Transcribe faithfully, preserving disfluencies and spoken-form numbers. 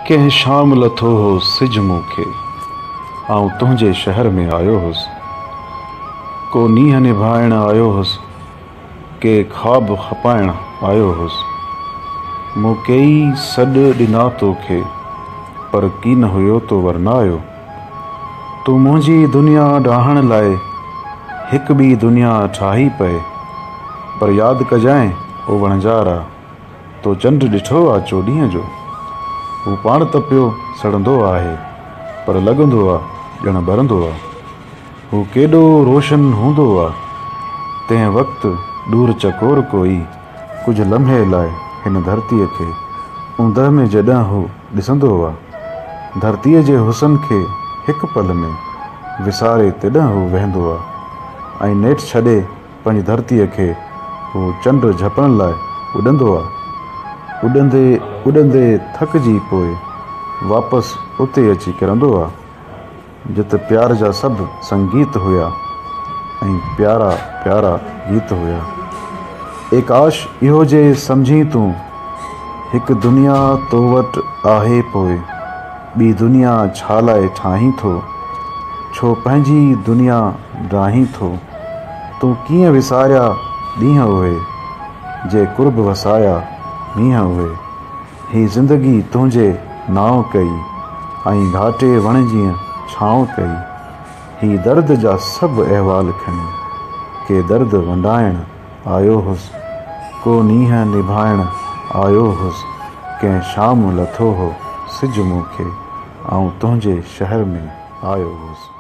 कंहिं शाम लथो हो सिज मूंखे, आऊं तुंहिंजे शहर में आयो हुसि। को नींहं निभाइण आयो हुसि, के ख़्वाब खपाइण आयो हुसि। मूं कई सॾ ॾिना तोखे, पर कीन हुयो तो वरनायो। तूं मुंहिंजी दुनिया ॾाहण लाइ हिकु ॿी दुनिया ठाही पए, पर यादि कजांइ ओ वणजारा, तो चंड ॾिठो आहे चोॾींहं जो। हू पाण त पियो सड़ंदो आहे, पर लॻंदो आहे ॼण ॿरंदो आहे। हू केॾो रोशन हूंदो आहे, तंहिं वक़्तु ॾूर चकोर कोई कुझु लम्हे लाइ हिन धरतीअ खे ऊंदहि में जॾहिं हू ॾिसंदो आहे। धरतीअ जे हुसन खे हिकु पल में विसारे तॾहिं हू वेहंदो आहे, ऐं नेठि छॾे पंहिंजी धरतीअ खे हू चंड झपण लाइ उॾंदो आहे। उॾंदे उॾंदे थकिजी पोइ वापसि उते अची किरंदो आहे, जिते प्यार जा सभु संगीत हुया ऐं प्यारा प्यारा गीत हुया। एक आश इहो जे सम्झी तूं, हिकु दुनिया तो वटि आहे पोइ ॿी दुनिया छा लाइ ठाहीं थो, छो पंहिंजी दुनिया ॾाहीं थो। तूं कीअं विसारिया ॾींहं उहे, जे कुर्ब वसाया मींहं उहे। ही ज़िंदगी तुंहिंजे नाव कई, ऐं घाटे वण जीअं छांव कई। ही दर्द जा सभु अहवाल खणी, के दर्द वंडाइण आयो हुसि। को नींहं निभाइण आयो हुसि, कंहिं शाम लथो हो सिज मूंखे, आऊं तुंहिंजे शहर में आयो हुसि।